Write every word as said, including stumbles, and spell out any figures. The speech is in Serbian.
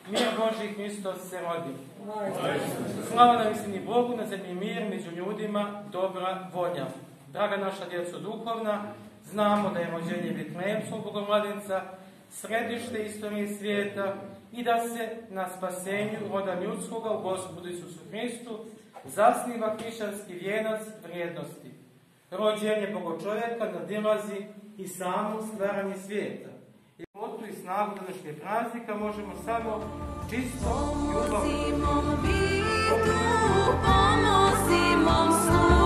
Mir Božji Hristos se rodi. Slava na visini Bogu, na zemlji mir, među ljudima dobra volja. Draga naša djeco duhovna, znamo da je rođenje Betlehemskog Bogomladenca središte istorije svijeta i da se na spasenju roda ljudskoga u Gospodu Isusu Hristu zasniva hrišćanski vijenac vrijednosti. Rođenje Bogočovjeka nadilazi i samo stvaranje svijeta. I ljepotu i snagu današnjeg praznika možemo samo čisto ljubavno